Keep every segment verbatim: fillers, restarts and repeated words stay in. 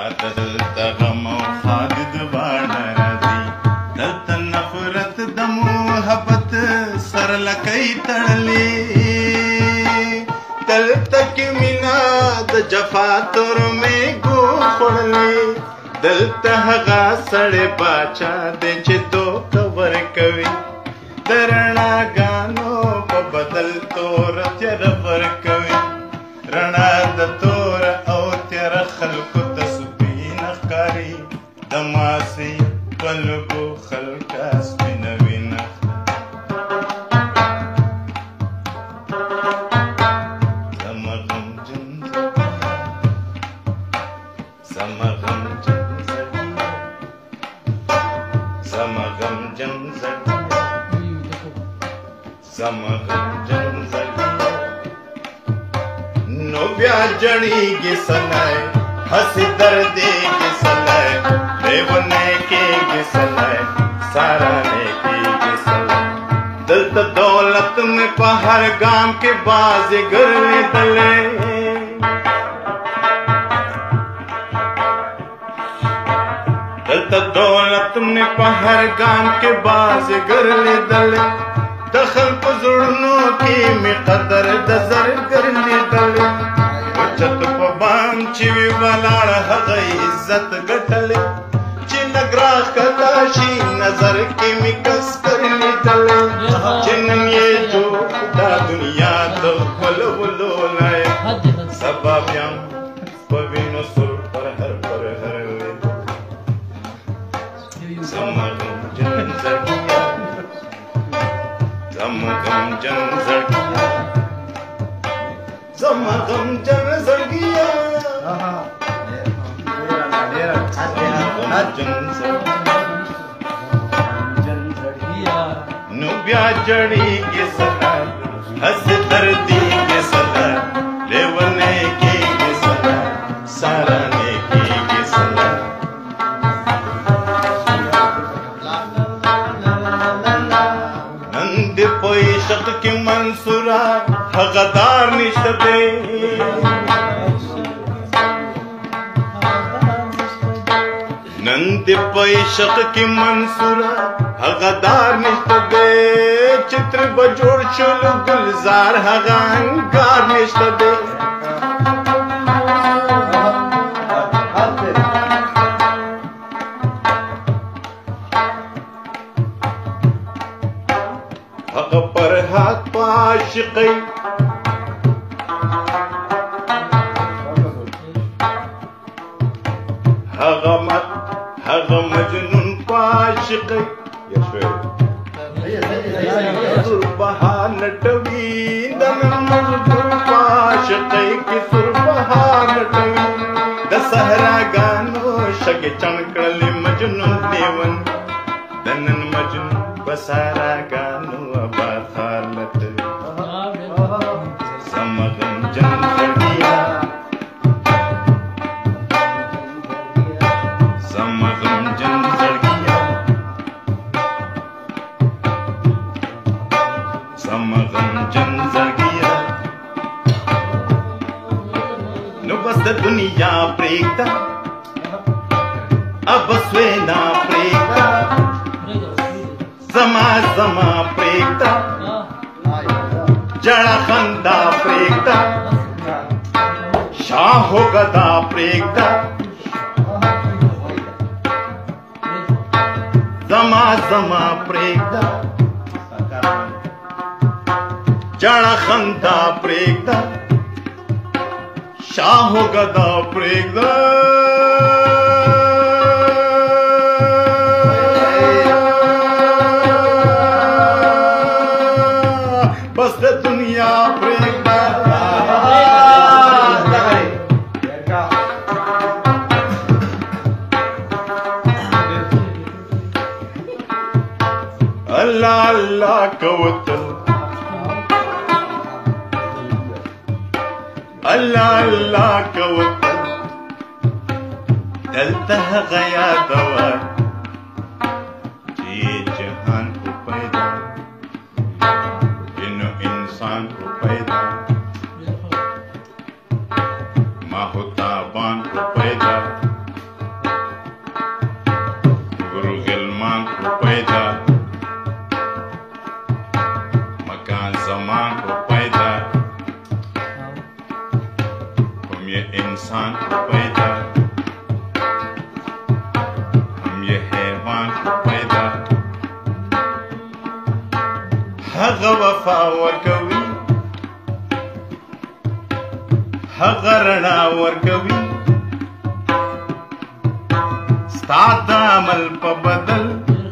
دلته غم او خالد واړه راځي دلته نفرت د محبت سر لکۍ تړلې دلته کې مینا د جفا تور میږو خوړلې دلته هغه سړی باچا دی چې دوکه ورکوي د رڼاګانو په بدل تور تیاره ورکوي رڼا د تور او تیاره خلکو ته سپینه ښکاري د ماسې په لږو خلکه سپینه وینه زما غمجن زما غمجن زما غمجن زما غمجن نو بیا جړیږي سلای هسې دردېږي سلای لیونی کېږي سلای سارانی کېږي سلای دلته دولت مې په هر ګام کې بازیګر لیدلی دلته دولت مې په هر ګام کې بازیګر لیدلی د خلکو زړونو کې مې قدر د زرګر لیدلی اوچت په بام چې وي ولاړ هغه عزت ګټلی چې نګرا ښکته شي نظر کې مې کسکر لیدلی چې نن یې جوړ دا دنیا د ښکلولو لایق سبا بیا په وینو سور پر هر پر هر زما غمجن زړګیه زما غمجن زړګیه زما غمجن زړګیه نو بیا جړیږي سدا هسې دردېږي سدا لیونی کېږي سدا سارانی کېږي سدا نن دې په عشق کې منصوره هغه دار نشته دی نن دې په عشق کې منصوره هغه دار نشته دی چتر به جوړ شلو ګلزار هغه انګار نشته دی هغه پر حق په عاشقۍ هغه مت هغه مجنون په عاشقۍ سربهار لټوي د نن مزدور په عاشقۍ کې سربهار لټوي د صحراګانو شګې چڼ کړلې مجنون لیون د نن مجنون په صحراګانو آباد ښار لټوي زما غمجن زړګیه زما غمجن زړګیه زما غمجن زړګیه نو بس د دنیا پرېږده اب سوینا پرېږده زما زما پرېږده جړه خندا پرېږده شاهو ګدا پرېږده زما زما پرېږده جړه خندا پرېږده شاهو ګدا پرېږده بس د دنیا پرېږده الله الله کوتل الله الله کوتل دلته هغه یادوه چې جهان کو پیدا جنو انسان کو پیدا ما ہوتا بان کو پیدا ये इंसान को पैदा, हम ये हैवान को पैदा, हग वफा वर्कवी, हग रना वर्कवी, स्ताद अमल पे बदल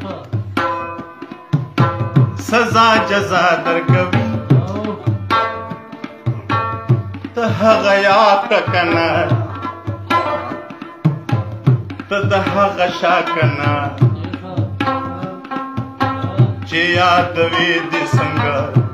सजा जजा दरकवी, त हग याद कना त द हग शाकना चे याद वे दि संग